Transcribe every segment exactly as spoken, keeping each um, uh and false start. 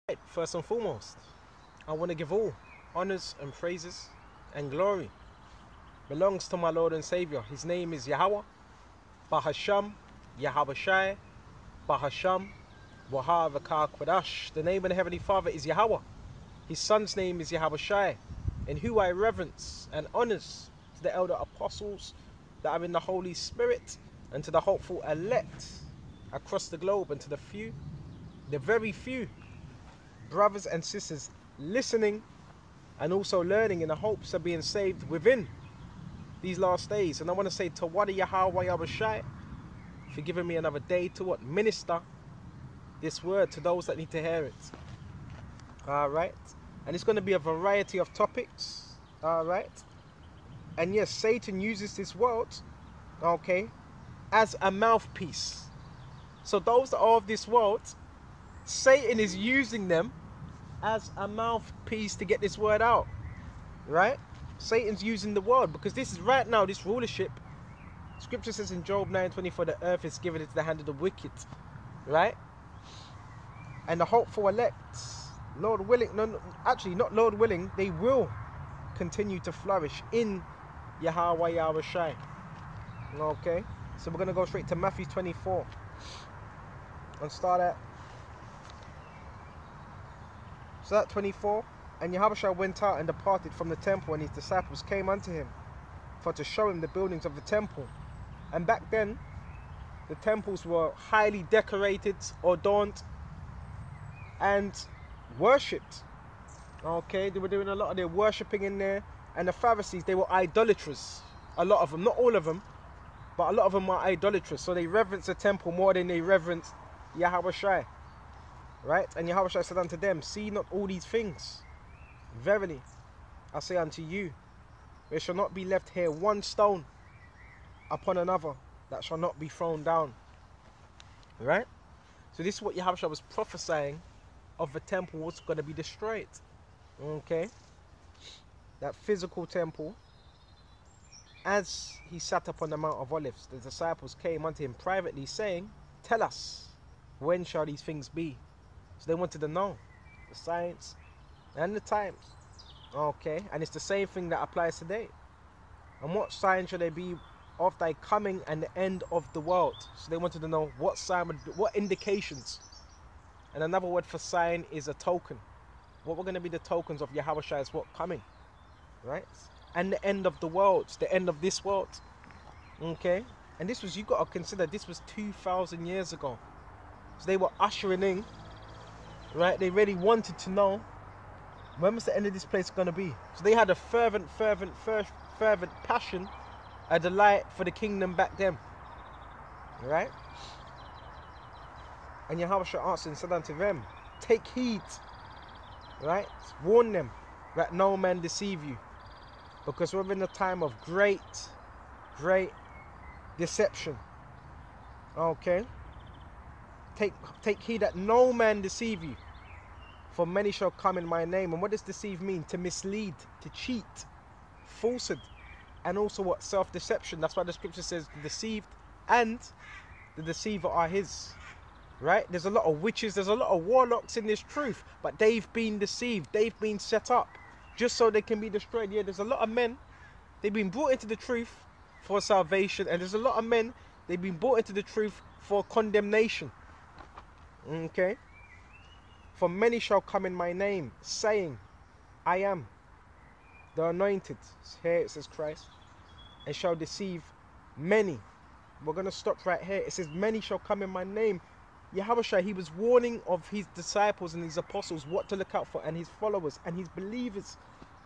Right, first and foremost, I want to give all honors and praises and glory belongs to my Lord and Savior. His name is Yahweh, Bahasham, Yahweh Shai, Bahasham, Wahavakar Quadash. The name of the Heavenly Father is Yahweh. His son's name is Yahweh Shai, in who I reverence and honors to the elder apostles that are in the Holy Spirit, and to the hopeful elect across the globe, and to the few, the very few brothers and sisters listening and also learning in the hopes of being saved within these last days. And I want to say to Wadi Yahweh Yahweh Shai for giving me another day to what minister this word to those that need to hear it. Alright, and it's going to be a variety of topics. Alright, and yes, Satan uses this world, okay, as a mouthpiece. So those that are of this world, Satan is using them as a mouthpiece to get this word out, right? Satan's using the world because this is right now, this rulership. Scripture says in Job nine twenty-four, the earth is given into the hand of the wicked, right? And the hopeful elect, Lord willing, no, no, actually not Lord willing, they will continue to flourish in Yahweh Yahweh Shai. Okay, so we're going to go straight to Matthew twenty-four and start at So that twenty-four, and Yahushua went out and departed from the temple, and his disciples came unto him for to show him the buildings of the temple. And back then, the temples were highly decorated, adorned, and worshipped. Okay, they were doing a lot of their worshipping in there. And the Pharisees, they were idolaters. A lot of them, not all of them, but a lot of them were idolaters. So they reverenced the temple more than they reverenced Yahweh Shai. Right? And Yahweh Shai said unto them, see not all these things. Verily, I say unto you, there shall not be left here one stone upon another that shall not be thrown down. Right? So this is what Yahweh Shai was prophesying of the temple was going to be destroyed. Okay? That physical temple. As he sat upon the Mount of Olives, the disciples came unto him privately, saying, tell us, when shall these things be? So they wanted to know the signs and the times. Okay, and it's the same thing that applies today. And what sign shall there be of thy coming and the end of the world? So they wanted to know what sign, would, what indications. And another word for sign is a token. What were going to be the tokens of Yahweh Shai's what coming, right? And the end of the world, the end of this world. Okay, and this was, you got to consider, this was two thousand years ago. So they were ushering in. Right, they really wanted to know when was the end of this place going to be. So they had a fervent, fervent, fervent, fervent passion, a delight for the kingdom back then. Right? And Yahweh answered and said unto them, take heed, right? Warn them that no man deceive you, because we're in a time of great, great deception. Okay? Take, take heed that no man deceive you, for many shall come in my name. And what does deceive mean? To mislead, to cheat, falsehood, and also what? Self-deception. That's why the scripture says the deceived and the deceiver are his. Right? There's a lot of witches, there's a lot of warlocks in this truth, but they've been deceived, they've been set up just so they can be destroyed. Yeah, there's a lot of men, they've been brought into the truth for salvation, and there's a lot of men, they've been brought into the truth for condemnation. Okay, for many shall come in my name, saying, I am the anointed. Here it says Christ, and shall deceive many. We're going to stop right here. It says, many shall come in my name. Yahweh Shai, he was warning of his disciples and his apostles what to look out for, and his followers and his believers.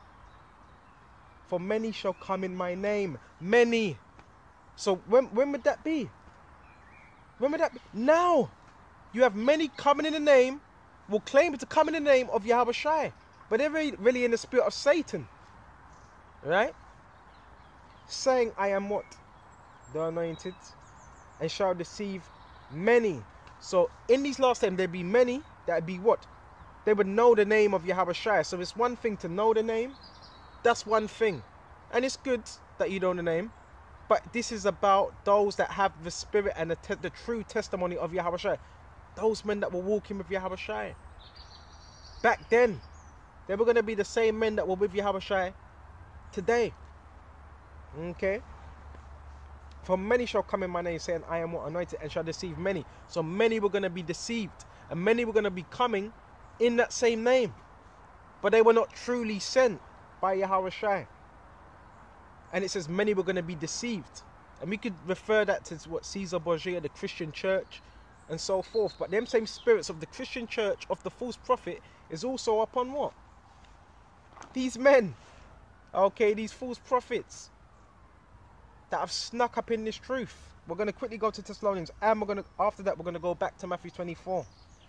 For many shall come in my name. Many. So when, when would that be? When would that be? Now. You have many coming in the name, will claim to come in the name of Yahweh Shai, but they're really, really in the spirit of Satan, right? Saying, I am what? The anointed, and shall deceive many. So in these last times, there'd be many that would be what? They would know the name of Yahweh Shai. So it's one thing to know the name, that's one thing. And it's good that you know the name, but this is about those that have the spirit and the, te the true testimony of Yahweh Shai. Those men that were walking with Yahweh Shai. back then, they were going to be the same men that were with Yahushua today. Okay? For many shall come in my name, saying, I am what anointed, and shall deceive many. So many were going to be deceived, and many were going to be coming in that same name. But they were not truly sent by Yahushua. And it says many were going to be deceived. And we could refer that to what Caesar Borgia, the Christian church, and so forth. But them same spirits of the Christian church, of the false prophet, is also upon what? These men. Okay, these false prophets that have snuck up in this truth. We're going to quickly go to Thessalonians, and we're going to, after that, we're going to go back to Matthew twenty-four.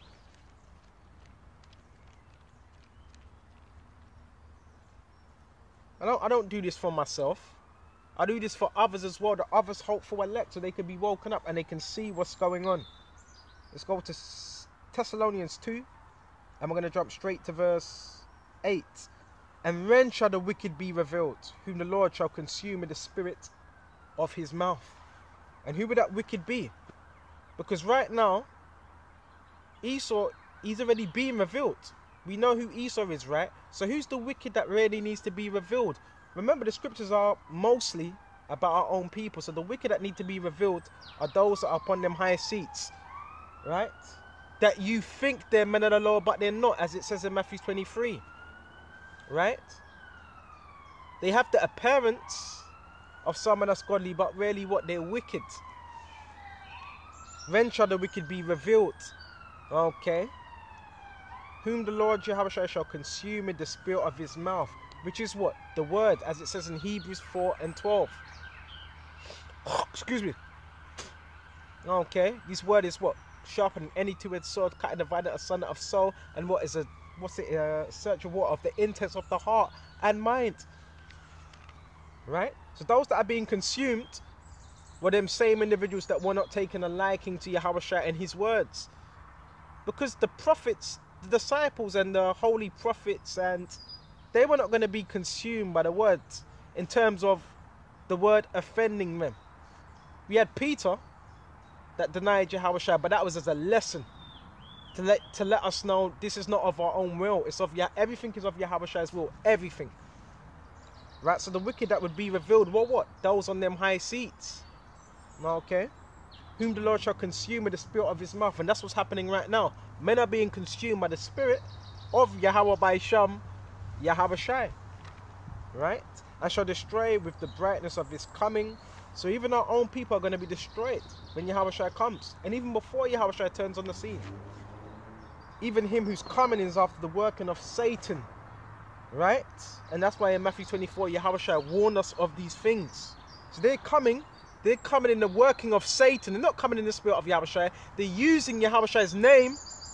I don't, I don't do this for myself. I do this for others as well, the others hopeful elect, so they can be woken up and they can see what's going on. Let's go to Thessalonians two, and we're going to jump straight to verse eight. And when shall the wicked be revealed, whom the Lord shall consume in the spirit of his mouth? And who would that wicked be? Because right now, Esau, he's already been revealed. We know who Esau is, right? So who's the wicked that really needs to be revealed? Remember, the scriptures are mostly about our own people. So the wicked that need to be revealed are those that are upon them high seats, right? That you think they're men of the law, but they're not, as it says in Matthew twenty-three, right? They have the appearance of someone that's godly, but really what? They're wicked. When shall the wicked be revealed? Okay. Whom the Lord Yahushua shall consume in the spirit of his mouth, which is what? The word, as it says in Hebrews four and twelve. Excuse me. Okay, this word is what? Sharper than any two-edged sword, cutting divided asunder of soul, and what is a, what's it, uh, search of what? Of the intents of the heart and mind. Right? So those that are being consumed were them same individuals that were not taking a liking to Yahushua and his words. Because the prophets, the disciples and the holy prophets, and they were not going to be consumed by the words in terms of the word offending them. We had Peter that denied Yahushua, but that was as a lesson to let to let us know this is not of our own will. It's of Yah. Everything is of Yahushua's will. Everything. Right. So the wicked that would be revealed were what? Those on them high seats. Okay. Whom the Lord shall consume with the spirit of his mouth, and that's what's happening right now. Men are being consumed by the spirit of Yahweh by Sham, Yahushua. Right. And shall destroy with the brightness of his coming. So even our own people are going to be destroyed when Yahushua comes. And even before Yahushua turns on the scene. Even him who's coming is after the working of Satan. Right? And that's why in Matthew twenty-four, Yahushua warned us of these things. So they're coming. They're coming in the working of Satan. They're not coming in the spirit of Yahushua. They're using Yahushua's name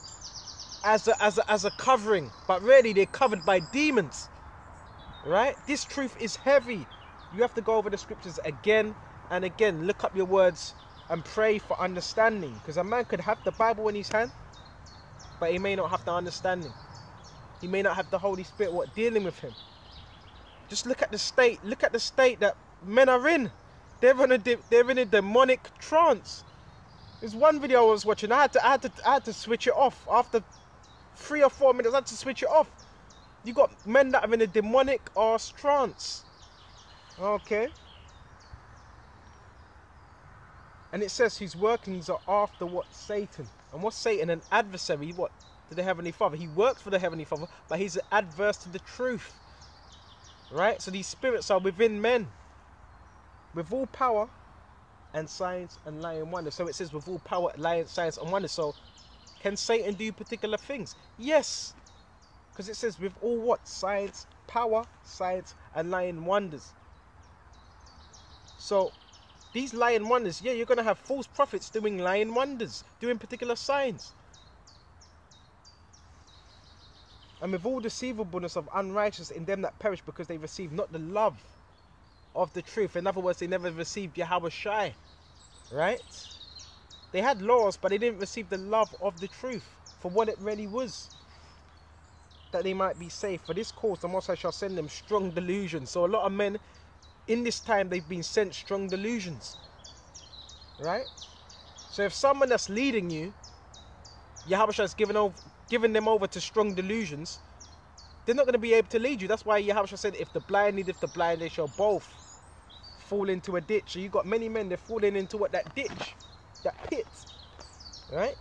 as a, as a, as a covering. But really, they're covered by demons. Right? This truth is heavy. You have to go over the scriptures again and again. Look up your words and pray for understanding. Because a man could have the Bible in his hand, but he may not have the understanding. He may not have the Holy Spirit what dealing with him. Just look at the state. Look at the state that men are in. They're in a, they're in a demonic trance. There's one video I was watching. I had to, I had to, I had to switch it off. After three or four minutes, I had to switch it off. You got men that are in a demonic arse trance. Okay. And it says his workings are after what? Satan. And what's Satan? An adversary, what? To the Heavenly Father. He works for the Heavenly Father, but he's adverse to the truth. Right? So these spirits are within men. With all power and science and lying wonder. So it says with all power, lying, science and wonder. So can Satan do particular things? Yes. Because it says with all what? Science, power, science and lying wonders. So these lying wonders, yeah, you're going to have false prophets doing lying wonders, doing particular signs. And with all deceivableness of unrighteousness in them that perish, because they receive not the love of the truth. In other words, they never received Yahushua, right? They had laws, but they didn't receive the love of the truth for what it really was, that they might be safe. For this cause the Most High shall send them strong delusions. So a lot of men in this time, they've been sent strong delusions, right? So if someone that's leading you Yahushua has given over, given them over to strong delusions, they're not going to be able to lead you. That's why Yahushua said, if the blind leadeth the blind, they shall both fall into a ditch. So you got many men, they're falling into what? That ditch, that pit, right?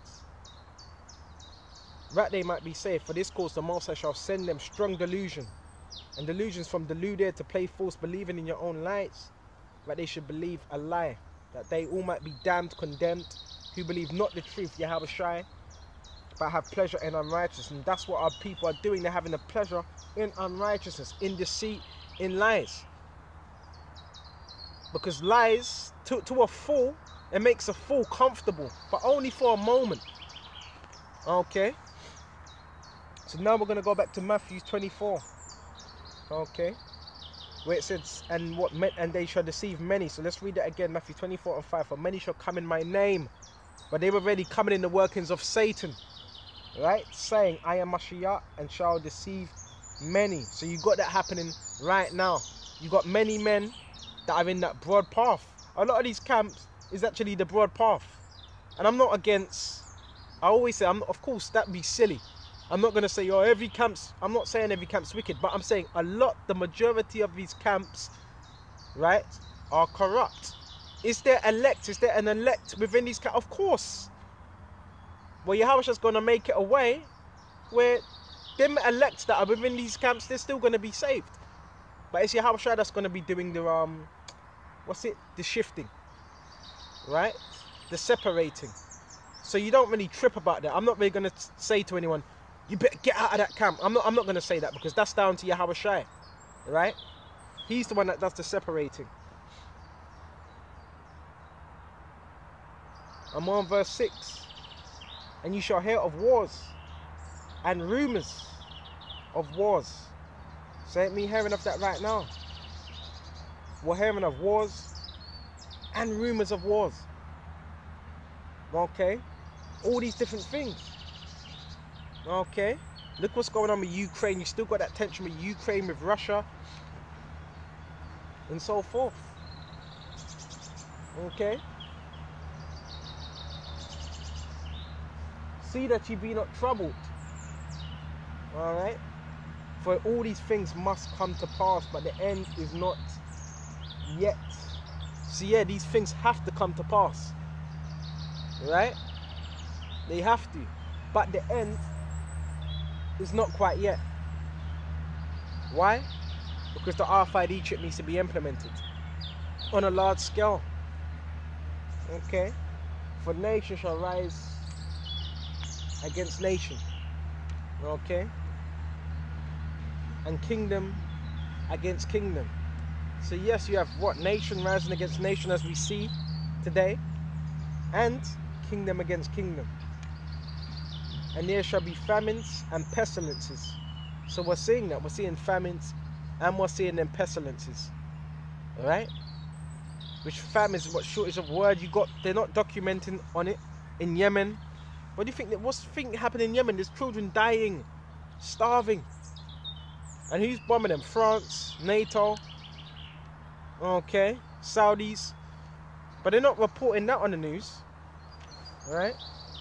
Right, they might be safe. For this cause the Most High shall send them strong delusion. And delusions from deluded to play false, believing in your own lights. That they should believe a lie. That they all might be damned, condemned, who believe not the truth, Yahushua, but have pleasure in unrighteousness. And that's what our people are doing. They're having a pleasure in unrighteousness, in deceit, in lies. Because lies, to, to a fool, it makes a fool comfortable, but only for a moment. Okay? So now we're going to go back to Matthew twenty-four. Okay? Where it says, and what meant, and they shall deceive many. So let's read that again, Matthew twenty-four and five. For many shall come in my name, but they were already coming in the workings of Satan. Right? Saying, I am Mashiach, and shall deceive many. So you got that happening right now. You got many men that are in that broad path. A lot of these camps is actually the broad path. And I'm not against, I always say, I'm not, of course, that'd be silly. I'm not going to say, oh, every camp's, I'm not saying every camp's wicked, but I'm saying a lot, the majority of these camps, right, are corrupt. Is there elect? Is there an elect within these camps? Of course. Well, Yahushua's going to make it a way where them elects that are within these camps, they're still going to be saved. But it's Yahushua that's going to be doing the, um, what's it, the shifting, right? The separating. So you don't really trip about that. I'm not really going to say to anyone, you better get out of that camp. I'm not, I'm not going to say that, because that's down to Yahushua, right? He's the one that does the separating. I'm on verse six. And you shall hear of wars and rumors of wars. So ain't me hearing of that right now. We're hearing of wars and rumors of wars. Okay? All these different things. Okay? Look what's going on with Ukraine. You still got that tension with Ukraine, with Russia, and so forth. Okay? See that ye be not troubled. Alright? For all these things must come to pass, but the end is not yet. So yeah, these things have to come to pass. Right? They have to. But the end is not quite yet. Why? Because the R F I D chip needs to be implemented on a large scale. Okay? For nation shall rise against nation. Okay? And kingdom against kingdom. So yes, you have what? Nation rising against nation, as we see today, and kingdom against kingdom. And there shall be famines and pestilences. So we're seeing that. We're seeing famines and we're seeing them pestilences. Alright? Which famines, what shortage of word you got? They're not documenting on it. In Yemen, what do you think that what's thing happening in Yemen? There's children dying, starving. And who's bombing them? France, NATO, okay, Saudis. But they're not reporting that on the news. Right?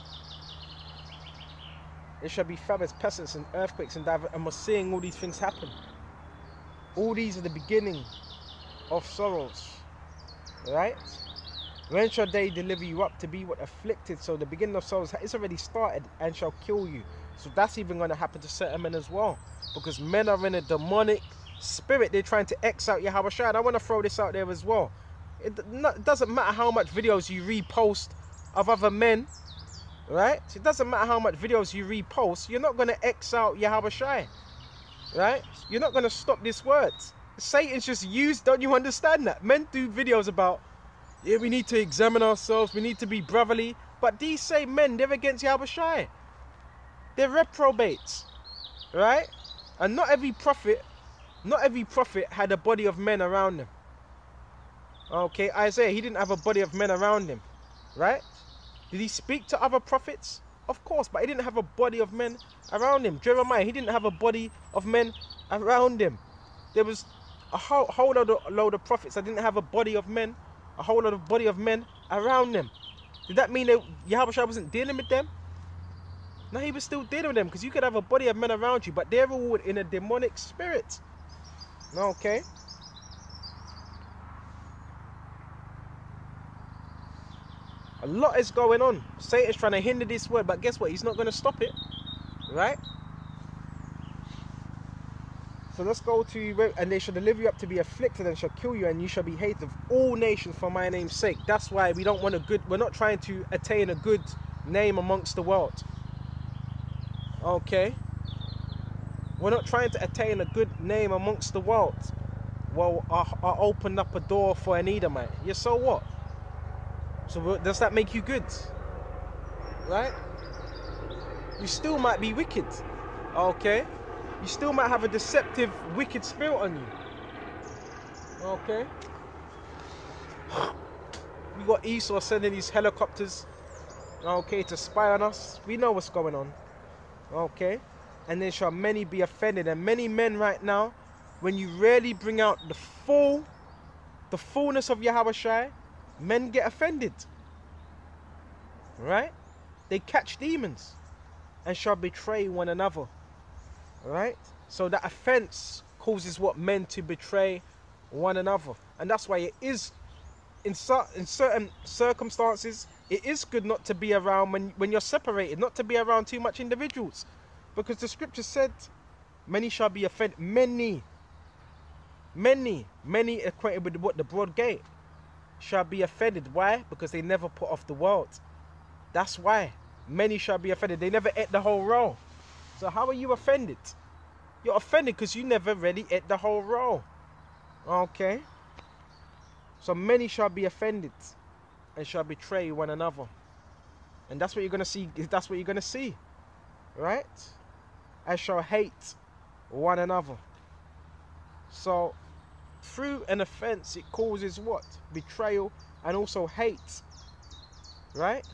There shall be famines, pestilence, and earthquakes, and diver, and we're seeing all these things happen. All these are the beginning of sorrows. Right? When shall they deliver you up to be what afflicted? So the beginning of sorrows is already started and shall kill you. So that's even going to happen to certain men as well. Because men are in a demonic spirit. They're trying to X out Yahushua. And I want to throw this out there as well. It, not, it doesn't matter how much videos you repost of other men. Right? So it doesn't matter how much videos you repost. You're not going to X out Yahushua. Right? You're not going to stop this word. Satan's just used. Don't you understand that? Men do videos about, yeah, we need to examine ourselves. We need to be brotherly. But these same men, they're against Yahushua. They're reprobates. Right? And not every prophet, not every prophet had a body of men around him. Okay, Isaiah, he didn't have a body of men around him. Right? Did he speak to other prophets? Of course, but he didn't have a body of men around him. Jeremiah, he didn't have a body of men around him. There was a whole, whole load, of, load of prophets that didn't have a body of men, a whole lot of body of men around them. Did that mean that Yahushua wasn't dealing with them? No, he was still dealing with them, because you could have a body of men around you, but they're all in a demonic spirit. Okay? A lot is going on. Satan's trying to hinder this word, but guess what? He's not going to stop it. Right? So let's go to, and they shall deliver you up to be afflicted and shall kill you, and you shall be hated of all nations for my name's sake. That's why we don't want a good, we're not trying to attain a good name amongst the world. Okay? We're not trying to attain a good name amongst the world. Well, I, I opened up a door for an Edomite. Yeah, so what? So does that make you good? Right? You still might be wicked. Okay? You still might have a deceptive, wicked spirit on you. Okay? We got Esau sending these helicopters, okay, to spy on us. We know what's going on. Okay? And then shall many be offended. And many men right now, when you really bring out the full, the fullness of Yahushua, men get offended. Right? They catch demons and shall betray one another. Right? So that offense causes what? Men to betray one another. And that's why it is, in, cer in certain circumstances, it is good not to be around when, when you're separated, not to be around too much individuals. Because the scripture said, many shall be offended. Many, many, many acquainted with what? The broad gate shall be offended. Why? Because they never put off the world. That's why. Many shall be offended. They never ate the whole roll. So how are you offended? You're offended because you never really ate the whole roll. Okay? So many shall be offended and shall betray one another. And that's what you're going to see. That's what you're going to see. Right? And shall hate one another. So through an offense, it causes what? Betrayal and also hate. Right?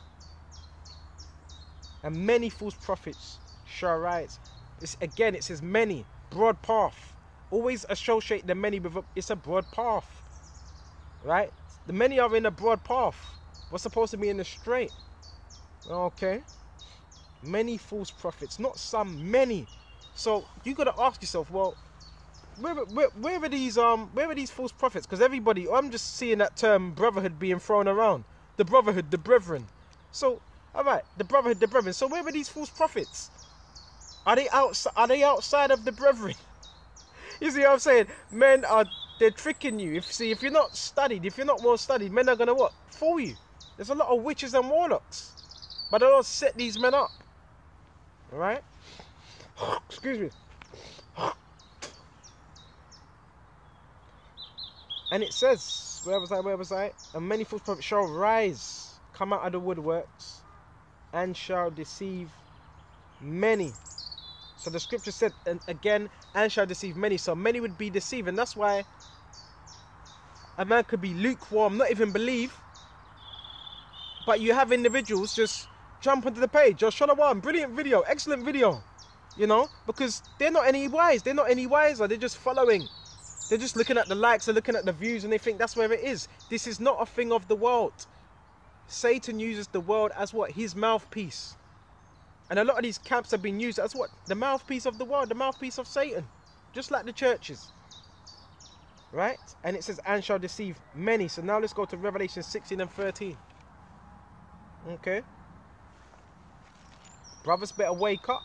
And many false prophets shall rise. It's, again, it says many. Broad path. Always associate the many with a, it's a broad path. Right? The many are in a broad path. We're supposed to be in the straight. Okay? Many false prophets. Not some, many. So you got to ask yourself, well, where, where, where are these um where are these false prophets? Because everybody, I'm just seeing that term brotherhood being thrown around. The brotherhood, the brethren. So, alright, the brotherhood, the brethren. So where are these false prophets? Are they outside are they outside of the brethren? You see what I'm saying? Men are, they're tricking you. If see if you're not studied, if you're not well studied, men are gonna what? Fool you. There's a lot of witches and warlocks. But the Lord set these men up. Alright? Excuse me. And it says, where was I, where was I? And many false prophets shall rise, come out of the woodworks, and shall deceive many. So the scripture said, and again, and shall deceive many. So many would be deceived. And that's why a man could be lukewarm, not even believe. But you have individuals just jump onto the page. Or Shalom, brilliant video, excellent video. You know, because they're not any wise. They're not any wiser. They're just following. They're just looking at the likes, they're looking at the views, and they think that's where it is. This is not a thing of the world. Satan uses the world as what? His mouthpiece. And a lot of these camps have been used as what? The mouthpiece of the world, the mouthpiece of Satan. Just like the churches. Right? And it says, and shall deceive many. So now let's go to Revelation sixteen and thirteen. Okay. Brothers better wake up.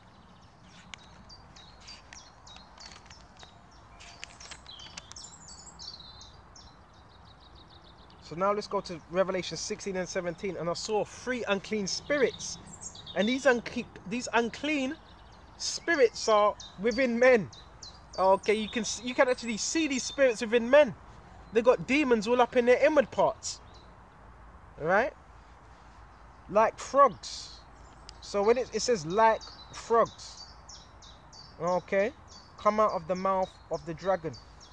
So now let's go to Revelation sixteen and seventeen. And I saw three unclean spirits. And these unclean, these unclean spirits are within men. Okay, you can you can actually see these spirits within men. They got demons all up in their inward parts. Right? Like frogs. So when it, it says like frogs. Okay. Come out of the mouth of the dragon.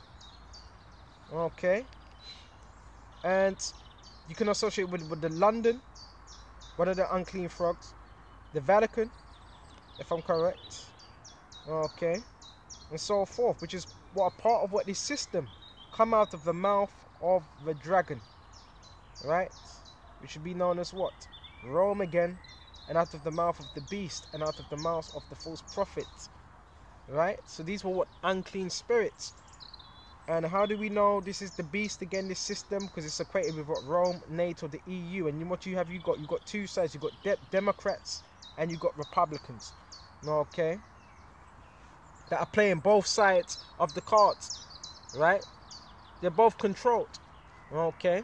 Okay. And you can associate with, with the London, one of the unclean frogs, the Vatican, if I'm correct, okay, and so forth, which is what a part of what this system come out of the mouth of the dragon, right, which should be known as what? Rome again, and out of the mouth of the beast, and out of the mouth of the false prophet. Right? So these were what? Unclean spirits. And how do we know this is the beast again, this system? Because it's equated with what? Rome, NATO, the E U. And what you have, you got, you got two sides. You got de Democrats and you got Republicans. Okay? That are playing both sides of the cards. Right? They're both controlled. Okay?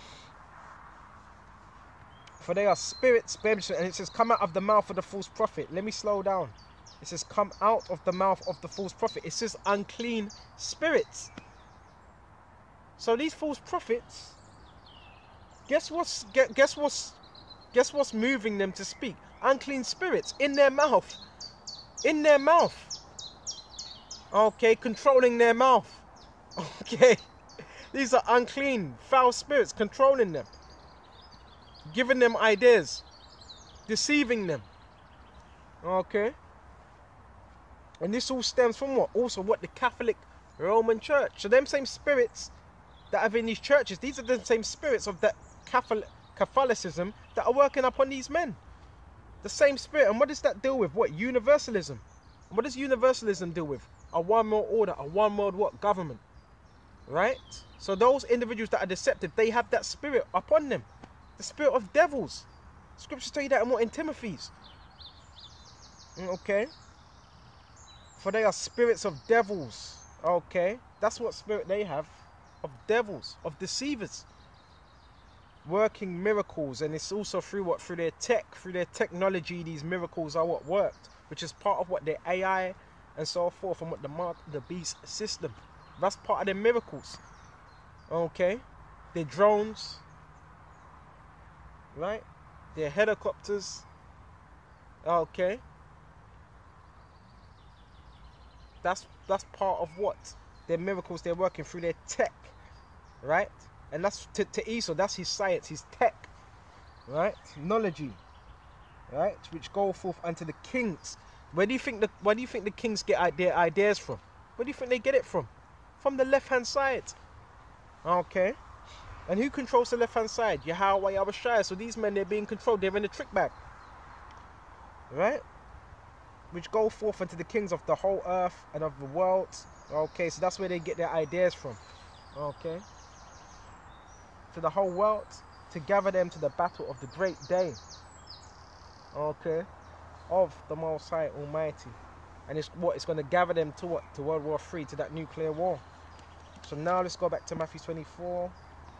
For they are spirits, and it says, come out of the mouth of the false prophet. Let me slow down. It says, come out of the mouth of the false prophet. It says, unclean spirits. So these false prophets, guess what's guess what's guess what's moving them to speak? Unclean spirits in their mouth, in their mouth. Okay, controlling their mouth. Okay, these are unclean, foul spirits controlling them, giving them ideas, deceiving them. Okay. And this all stems from what? Also what? The Catholic Roman Church. So them same spirits that have in these churches, these are the same spirits of that Catholic, Catholicism that are working upon these men. The same spirit. And what does that deal with? What? Universalism. What does universalism deal with? A one world order, a one world what? Government. Right? So those individuals that are deceptive, they have that spirit upon them. The spirit of devils. Scriptures tell you that in what? In Timothy's. Okay. For they are spirits of devils. Okay. That's what spirit they have. Of devils. Of deceivers. Working miracles. And it's also through what? Through their tech. Through their technology. These miracles are what worked. Which is part of what? Their A I. And so forth. And what? The mark the beast system. That's part of their miracles. Okay. Their drones. Right. Their helicopters. Okay. That's that's part of what? Their miracles they're working through their tech. Right? And that's to, to Esau, that's his science, his tech. Right? Knowledge. Right? Which go forth unto the kings. Where do you think the where do you think the kings get their ideas from? Where do you think they get it from? From the left hand side. Okay. And who controls the left hand side? Yahweh Yahushua. So these men, they're being controlled, they're in the trick bag. Right? Which go forth unto the kings of the whole earth and of the world. Okay, so that's where they get their ideas from. Okay. To the whole world, to gather them to the battle of the great day. Okay. Of the Most High Almighty. And it's what? It's going to gather them to what? To World War Three, to that nuclear war. So now let's go back to Matthew twenty-four.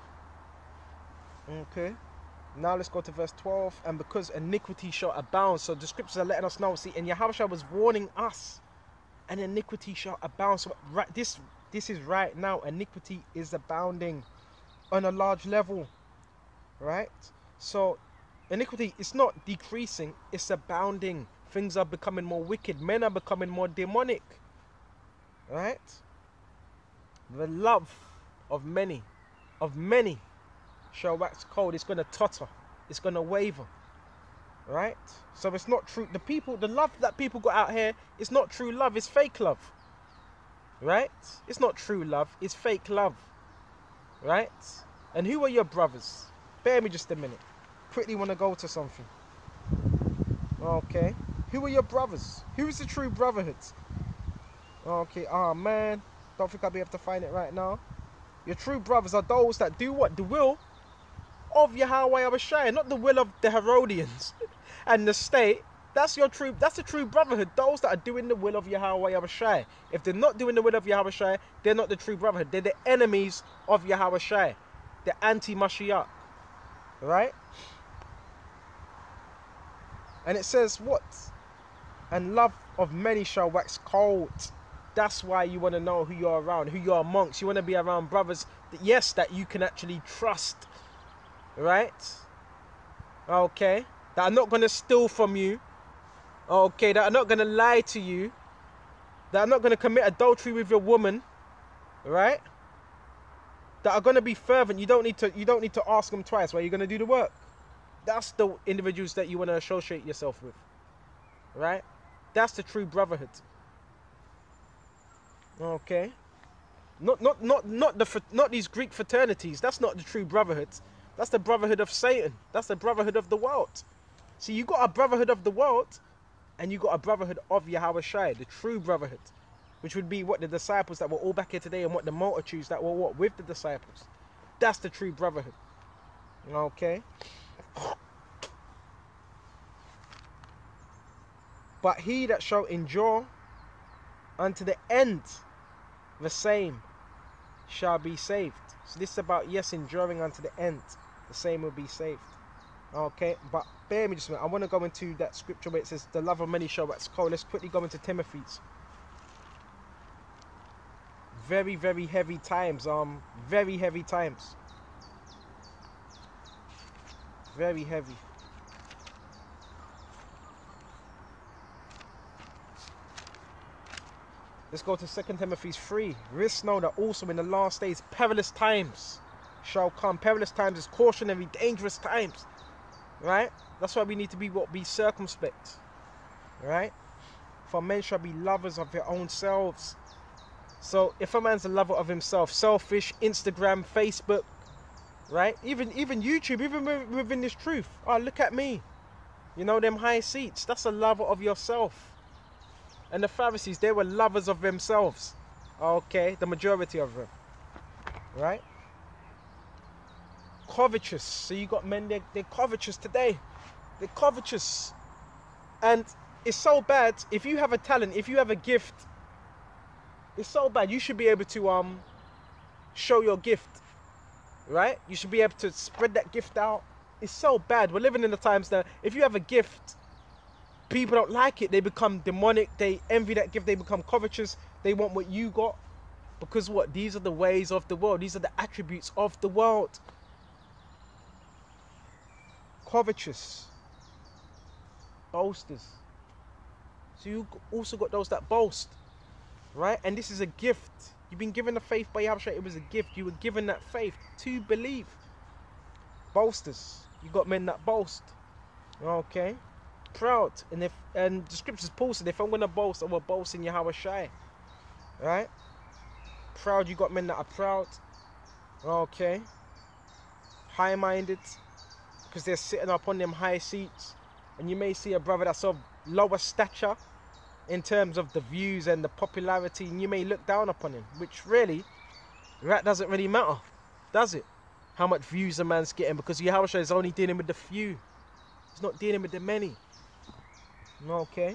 Okay. Now let's go to verse twelve. And because iniquity shall abound. So the scriptures are letting us know. See, and Yahushua was warning us. And iniquity shall abound. So right, this, this is right now. Iniquity is abounding on a large level. Right? So iniquity is not decreasing. It's abounding. Things are becoming more wicked. Men are becoming more demonic. Right? The love of many. Of many. Shall wax cold. It's going to totter. It's going to waver. Right? So it's not true. The people, the love that people got out here, it's not true love. It's fake love. Right? It's not true love. It's fake love. Right? And who are your brothers? Bear me just a minute. Quickly want to go to something. Okay. Who are your brothers? Who is the true brotherhood? Okay. Oh man. Don't think I'll be able to find it right now. Your true brothers are those that do what? The will of Yahweh Yahushua, not the will of the Herodians and the state. That's your true, that's the true brotherhood. Those that are doing the will of Yahweh Yahushua. If they're not doing the will of Yahushua, they're not the true brotherhood. They're the enemies of Yahushua. The anti-Mashiach. Right? And it says what? And love of many shall wax cold. That's why you want to know who you're around, who you're amongst. You want to be around brothers, that, yes, that you can actually trust. Right? Okay. That are not going to steal from you. Okay. That are not going to lie to you. That are not going to commit adultery with your woman. Right? That are going to be fervent. You don't need to, you don't need to ask them twice while you're going to do the work. That's the individuals that you want to associate yourself with. Right? That's the true brotherhood. Okay. Not not not not the not these Greek fraternities. That's not the true brotherhood. That's the brotherhood of Satan. That's the brotherhood of the world. See, you got a brotherhood of the world, and you got a brotherhood of Yahawashi, the true brotherhood, which would be what the disciples that were all back here today, and what the multitudes that were what with the disciples. That's the true brotherhood. Okay. But he that shall endure unto the end, the same shall be saved. So this is about, yes, enduring unto the end, the same will be saved. Okay, but bear me just a minute. I want to go into that scripture where it says the love of many shall wax cold. Let's quickly go into Timothy's. Very, very heavy times. Um, very heavy times. Very heavy. Let's go to Second Timothy three. Risk know that also in the last days perilous times shall come. Perilous times is cautionary, dangerous times. Right? That's why we need to be what? Be circumspect. Right? For men shall be lovers of their own selves. So if a man's a lover of himself, selfish, Instagram, Facebook, right? Even even YouTube, even within this truth. Oh, look at me. You know, them high seats. That's a lover of yourself. And the Pharisees, they were lovers of themselves. Okay, the majority of them. Right? Covetous. So you got men, they're, they're covetous today. They're covetous. And it's so bad. If you have a talent, if you have a gift, it's so bad. You should be able to um show your gift. Right? You should be able to spread that gift out. It's so bad. We're living in the times that if you have a gift, people don't like it. They become demonic. They envy that gift. They become covetous. They want what you got. Because what? These are the ways of the world. These are the attributes of the world. Covetous. Boasters. So you also got those that boast. Right? And this is a gift. You've been given the faith by Yahawashi. It was a gift. You were given that faith to believe. Boasters. You got men that boast. Okay? Proud. And if and the scriptures Paul said, if I'm going to boast, I will boast in Yahawashi. Right? Proud. You got men that are proud. Okay? High-minded. Because they're sitting up on them high seats. And you may see a brother that's of lower stature in terms of the views and the popularity, and you may look down upon him, which really, that doesn't really matter, does it? How much views a man's getting, because Yahawashi is only dealing with the few. He's not dealing with the many. Okay.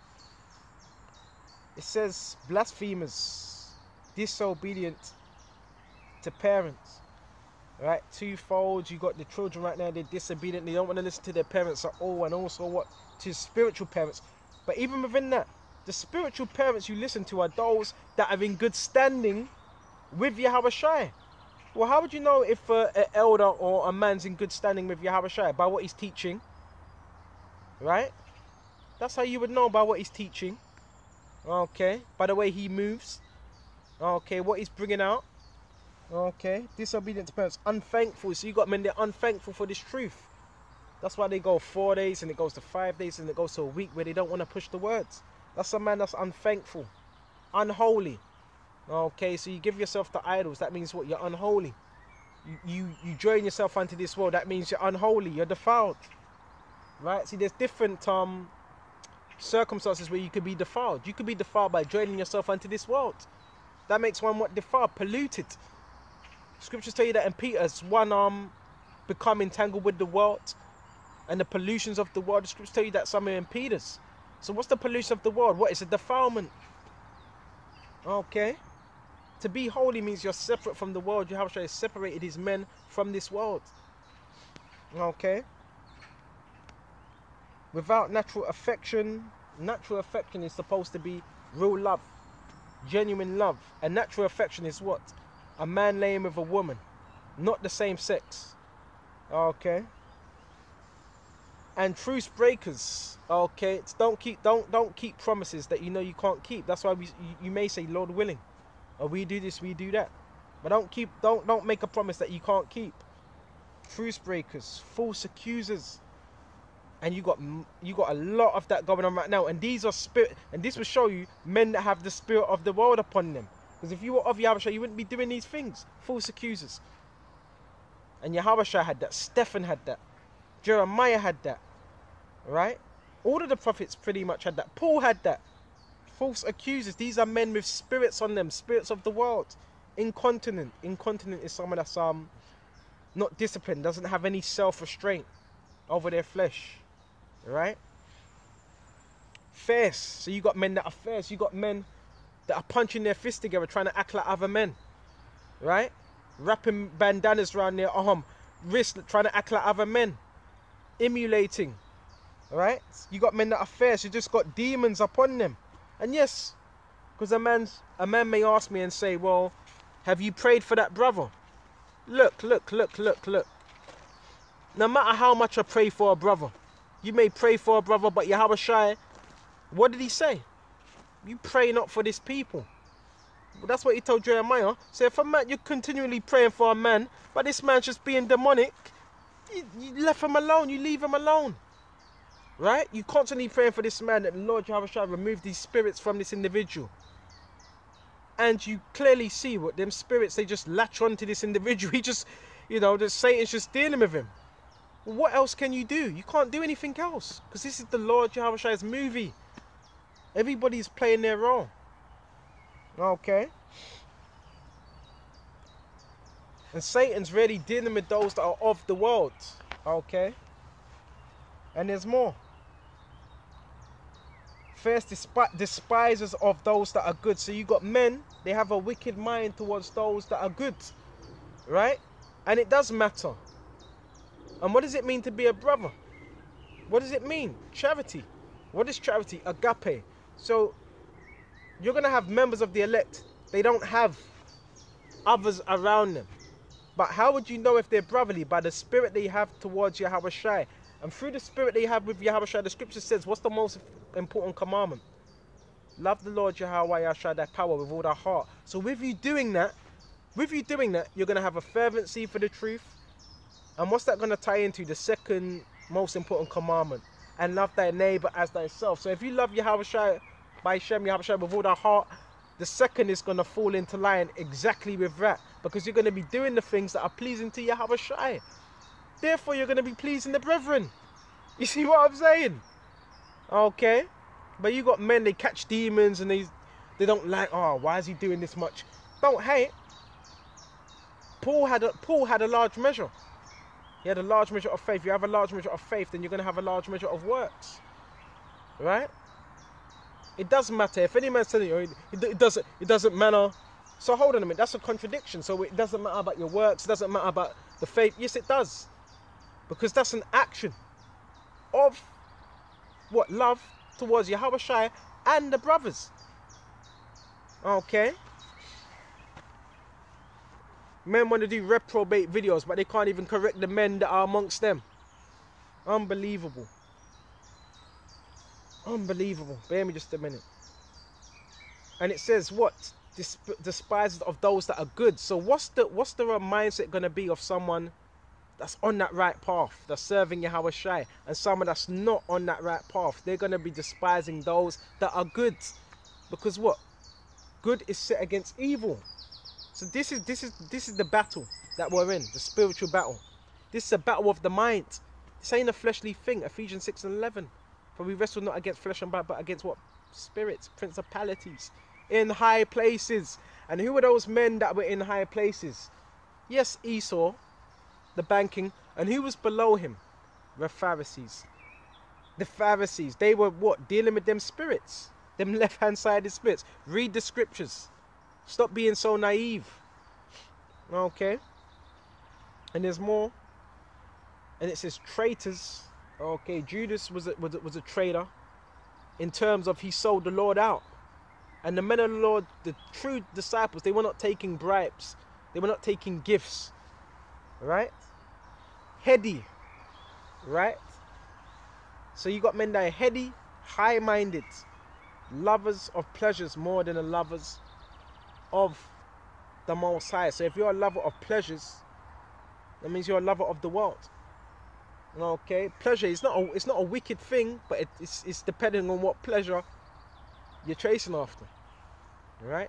It says blasphemers, disobedient to parents. Right, twofold. You got the children right now, they're disobedient, they don't want to listen to their parents at all, and also what? To spiritual parents. But even within that, the spiritual parents you listen to are those that are in good standing with Yahawashi. Well, how would you know if uh, an elder or a man's in good standing with Yahawashi? By what he's teaching. Right? That's how you would know, by what he's teaching. Okay. By the way he moves. Okay. What he's bringing out. Okay. Disobedient to parents. Unthankful. So you got men, they're unthankful for this truth. That's why they go four days and it goes to five days and it goes to a week where they don't want to push the words. That's a man that's unthankful. Unholy. Okay, so you give yourself to idols. That means what? You're unholy. You, you, you join yourself unto this world. That means you're unholy. You're defiled. Right? See, there's different um, circumstances where you could be defiled. You could be defiled by joining yourself unto this world. That makes one what? Defiled. Polluted. Scriptures tell you that in Peter's one um become entangled with the world and the pollutions of the world. The scriptures tell you that somewhere in Peter's. So what's the pollution of the world? What is a defilement? Okay. To be holy means you're separate from the world. Yahawashi has separated his men from this world. Okay. Without natural affection. Natural affection is supposed to be real love. Genuine love. And natural affection is what? A man laying with a woman. Not the same sex. Okay. And truce breakers. Okay. It's don't keep don't don't keep promises that you know you can't keep. That's why we you, you may say, Lord willing. Or we do this, we do that. But don't keep don't don't make a promise that you can't keep. Truce breakers, false accusers. And you got you got a lot of that going on right now. And these are spirit and this will show you men that have the spirit of the world upon them. Because if you were of Yahawashi, you wouldn't be doing these things. False accusers. And Yahawashi had that. Stephen had that. Jeremiah had that. right? All of the prophets pretty much had that. Paul had that. False accusers. These are men with spirits on them, spirits of the world. Incontinent. Incontinent is someone that's um not disciplined, doesn't have any self-restraint over their flesh, right? Fierce. So you got men that are fierce. You got men that are punching their fists together, trying to act like other men, right? Wrapping bandanas around their arm, wrist, trying to act like other men, emulating, right? You got men that are fierce. You just got demons upon them. And yes, because a man's a man may ask me and say, well, have you prayed for that brother? Look, look, look, look, look. No matter how much I pray for a brother, you may pray for a brother, but Yahweh Shai, what did he say? You pray not for this people. Well, that's what he told Jeremiah. So if a man, you're continually praying for a man, but this man's just being demonic, you, you left him alone, you leave him alone. Right? You constantly praying for this man that the Lord Yahweh Shai remove these spirits from this individual. And you clearly see what them spirits, they just latch onto this individual. He just, you know, that Satan's just dealing with him. What else can you do? You can't do anything else. Because this is the Lord Yahweh Shai's movie. Everybody's playing their role. Okay. And Satan's really dealing with those that are of the world. Okay. And there's more. First, despisers of those that are good. So you got men, they have a wicked mind towards those that are good. Right? And it does matter. And what does it mean to be a brother? What does it mean? Charity. What is charity? Agape. So you're going to have members of the elect. They don't have others around them. But how would you know if they're brotherly? By the spirit they have towards Yahweh Shai. And through the spirit they have with Yahweh Shai, the scripture says, what's the most important commandment? Love the Lord Yahweh Yahshua, thy power with all thy heart. So with you doing that, with you doing that, you're going to have a fervency for the truth. And what's that going to tie into? The second most important commandment. And love thy neighbor as thyself. So if you love Yahweh Shai, by Shem Yahweh Shai with all thy heart, the second is going to fall into line exactly with that. Because you're going to be doing the things that are pleasing to Yahweh Shai. Therefore, you're going to be pleasing the brethren. You see what I'm saying? Okay. But you got men, they catch demons and they, they don't like, oh, why is he doing this much? Don't hate. Paul had a, Paul had a large measure. He had a large measure of faith. If you have a large measure of faith, then you're going to have a large measure of works. Right? It doesn't matter. If any man's telling you, it, it, doesn't, it doesn't matter. So hold on a minute. That's a contradiction. So it doesn't matter about your works. It doesn't matter about the faith. Yes, it does. Because that's an action of what? Love towards Yahweh Shai and the brothers. Okay. Men want to do reprobate videos, but they can't even correct the men that are amongst them. Unbelievable. Unbelievable. Bear me just a minute. And it says what? Desp despisers of those that are good. So what's the what's the mindset going to be of someone that's on that right path, that's serving Yahweh Shai, and someone that's not on that right path? They're going to be despising those that are good. Because what? Good is set against evil. So this is this is this is the battle that we're in, the spiritual battle. This is a battle of the mind. This ain't a fleshly thing. Ephesians six and eleven. For we wrestle not against flesh and blood, but against what? Spirits, principalities, in high places. And who were those men that were in high places? Yes, Esau, the banking. And who was below him? The Pharisees. The Pharisees, they were what? Dealing with them spirits. Them left-hand sided spirits. Read the scriptures. Stop being so naive. Okay. And there's more. And it says traitors. Okay, Judas was a, was a, was a traitor in terms of he sold the Lord out. And the men of the Lord, the true disciples, they were not taking bribes. They were not taking gifts. Right? Heady. Right? So you got men that are heady, high-minded, lovers of pleasures more than the lovers of the Most High. So if you're a lover of pleasures, that means you're a lover of the world. Okay, pleasure is not a, it's not a wicked thing, but it, it's it's depending on what pleasure you're chasing after. Right?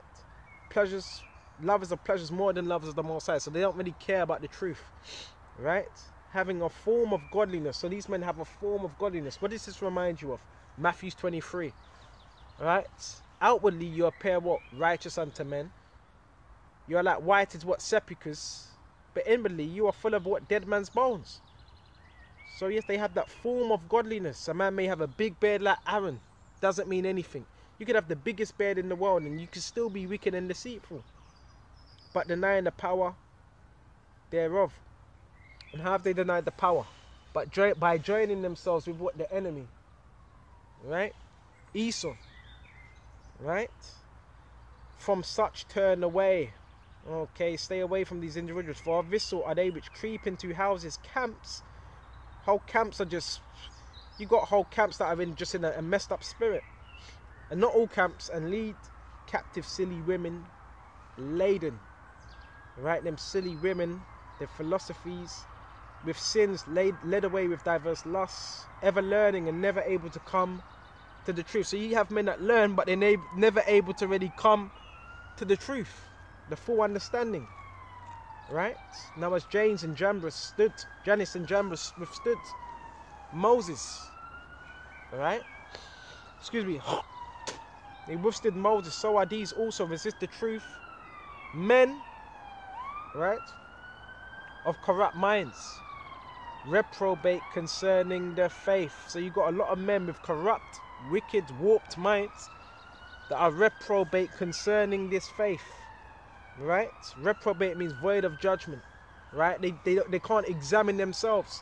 Pleasures, lovers of pleasures more than lovers of the Most High. So they don't really care about the truth. Right? having a form of godliness. So these men have a form of godliness. What does this remind you of? Matthew twenty-three. Right? Outwardly you appear what? Righteous unto men. You are like white as what? Sepulchres. But inwardly you are full of what? Dead man's bones. So yes, they have that form of godliness. A man may have a big beard like Aaron. Doesn't mean anything. You could have the biggest beard in the world and you could still be wicked and deceitful, but denying the power thereof. And how have they denied the power? But jo by joining themselves with what? The enemy. Right? Esau. Right? From such turn away. Okay, stay away from these individuals. For of this sort are they which creep into houses, camps. Whole camps are just, you got whole camps that are in just in a, a messed up spirit. And not all camps, and lead captive silly women laden. Right? Them silly women, their philosophies, with sins laid, led away with diverse lusts, ever learning and never able to come to the truth. So you have men that learn, but they're never able to really come to the truth, the full understanding. Right? Now as James and Jambres stood, Jannes and Jambres withstood Moses. Right? Excuse me. They withstood Moses, so are these also resist the truth. Men, right, of corrupt minds, reprobate concerning their faith. So you got a lot of men with corrupt, wicked, warped minds that are reprobate concerning this faith. Right? Reprobate means void of judgment. Right? They, they, they can't examine themselves.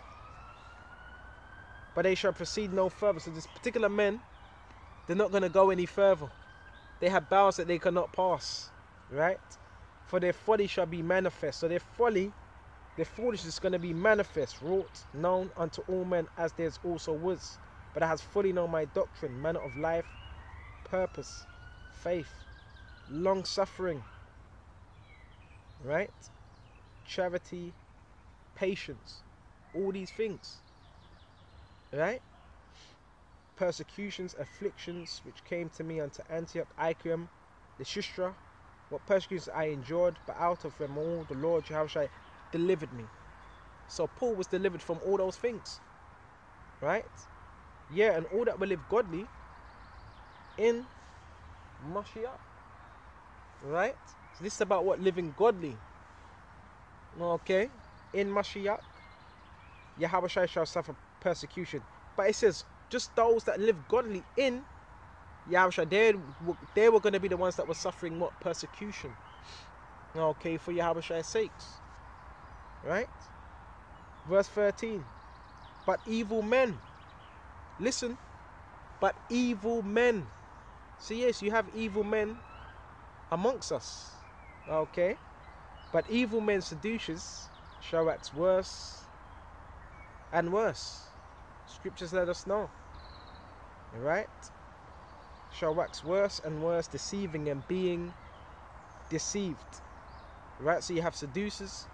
But they shall proceed no further. So this particular men, they're not going to go any further. They have bounds that they cannot pass. Right? For their folly shall be manifest. So their folly, their foolishness is going to be manifest, wrought, known unto all men, as theirs also was. But I has fully known my doctrine, manner of life, purpose, faith, long suffering, right? Charity, patience, all these things, right? Persecutions, afflictions, which came to me unto Antioch, Iconium, Lystra, what persecutions I endured, but out of them all the Lord Jehovah delivered me. So Paul was delivered from all those things, right? Yeah, and all that will live godly in Mashiach, right? So this is about what? Living godly. Okay, in Mashiach, Yahweh shall suffer persecution. But it says, just those that live godly in Yahweh, they, they were going to be the ones that were suffering what? Persecution. Okay, for Yahweh's sakes. Right? Verse thirteen. But evil men. Listen. But evil men. So yes, you have evil men amongst us. Okay? But evil men seducers shall wax worse and worse. Scriptures let us know. Right? Shall wax worse and worse, deceiving and being deceived. Right? So you have seducers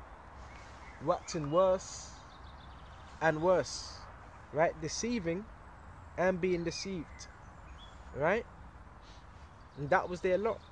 waxing worse and worse. Right? Deceiving and being deceived. Right? And that was their lot.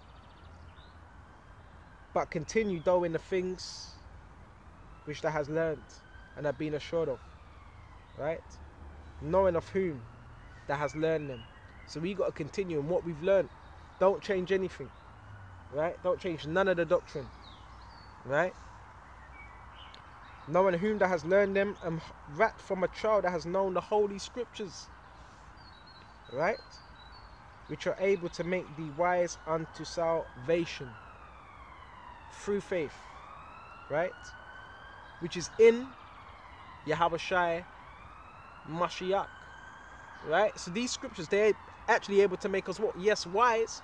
But continue though in the things which thou hast learned and have been assured of. Right? Knowing of whom thou hast learned them. So we got to continue in what we've learned. Don't change anything. Right? Don't change none of the doctrine. Right? Knowing whom thou hast learned them, and right from a child that has known the holy scriptures. Right? Which are able to make thee wise unto salvation through faith. Right? Which is in Yahweh Mashiach. Right? So these scriptures, they're actually able to make us what? Yes, wise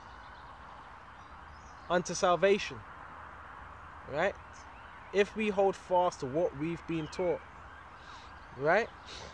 unto salvation. Right? If we hold fast to what we've been taught. Right?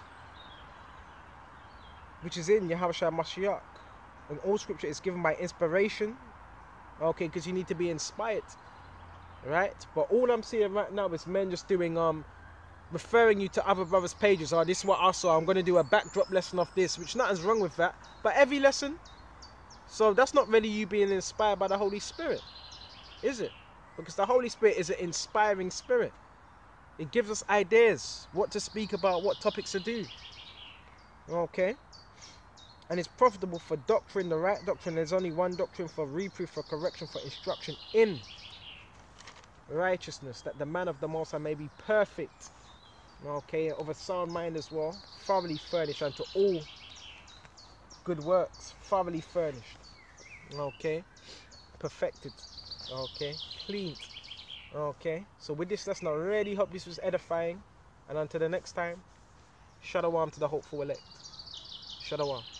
Which is in Yahweh Mashiach. And all scripture is given by inspiration. Okay, because you need to be inspired. Right? But all I'm seeing right now is men just doing um referring you to other brothers' pages. Oh, this is what I saw. I'm going to do a backdrop lesson of this, which nothing's wrong with that. But every lesson, so that's not really you being inspired by the Holy Spirit, is it? Because the Holy Spirit is an inspiring spirit. It gives us ideas what to speak about, what topics to do. Okay? And it's profitable for doctrine, the right doctrine. There's only one doctrine, for reproof, for correction, for instruction in righteousness, that the man of the Most High may be perfect. Okay? Of a sound mind as well, thoroughly furnished unto all good works, thoroughly furnished. Okay? Perfected. Okay? Cleaned. Okay, so with this lesson, I really hope this was edifying. And until the next time, Shalom to the hopeful elect. Shalom.